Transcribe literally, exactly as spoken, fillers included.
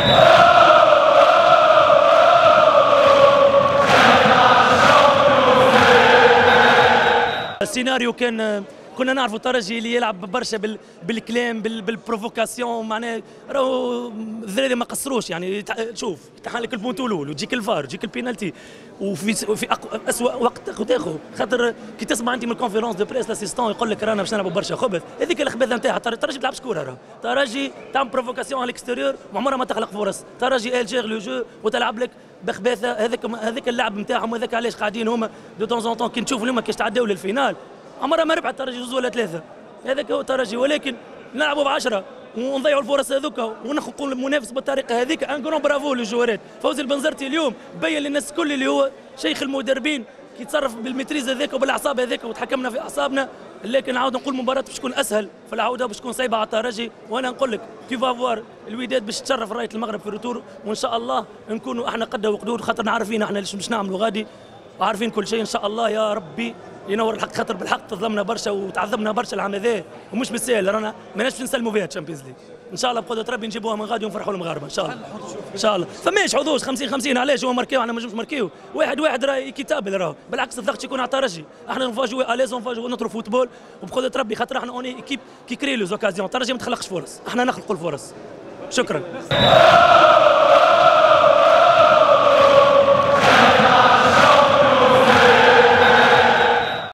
السيناريو كان كنا نعرفوا الترجي اللي يلعب برشا بال... بالكلام بال... بالبروفوكاسيون، معناها راهو الذراري ما قصروش. يعني شوف تحال لك البونتولول وتجيك الفار وتجيك البينالتي وفي في أقو... اسوء وقت تاخذ، خاطر كي تسمع انت من الكونفيرونس دو بريس لاسيستون يقول لك رانا باش نلعبوا برشا خبث، هذيك الخبثه نتاعها. الترجي ما تلعبش كوره، راه الترجي تعمل بروفوكاسيون على الاكستيريور وعمرها ما تخلق فرص. الترجي الجير لو جو وتلعب لك بخباثه. هذاك هذاك اللعب نتاعهم، وهذاك علاش قاعدين هما دو طون زون طون كي نشوف اليوم كيش تعداو للفينال عمرها ما ربحت الترجي جوج ولا ثلاثه. هذاك هو الترجي، ولكن نلعبوا بعشره ونضيعوا الفرص هذوك ونخلقوا المنافس بالطريقه هذيك. ان كرون برافو للجوارات. فوزي البنزرتي اليوم بين للناس الكل اللي هو شيخ المدربين كي يتصرف بالميتريز هذاك وبالاعصاب هذاك وتحكمنا في اعصابنا. لكن نعاود نقول المباراه باش تكون اسهل في العوده، باش تكون صعيبه على الترجي. وانا نقول لك تي فافوار الوداد باش تشرف رايه المغرب في الروتور، وان شاء الله نكونوا احنا قد وقدود، خاطر عارفين احنا باش نعملوا غادي وعارفين كل شيء ان شاء الله. يا ربي ينور الحق، خاطر بالحق تظلمنا برشا وتعذبنا برشا العام هذا ومش بالسهل. رانا ماناش نسلموا فيها الشامبيونز ليج. ان شاء الله بقدره ربي نجيبوها من غادي ونفرحوا المغاربه ان شاء الله. ان شاء الله فماش حظوظ خمسين خمسين. علاش هو ماركيو احنا ما نجمش ماركيو واحد واحد، راه كتابل. راه بالعكس الضغط يكون على الترجي. احنا نفاجئوا اليز ونفاجئوا نطروا فوتبول وبقدره ربي، خاطر احنا اوني ايكيب كي كري لو زوكازيون. الترجي ما تخلقش فرص، احنا نخلقوا الفرص. شكرا.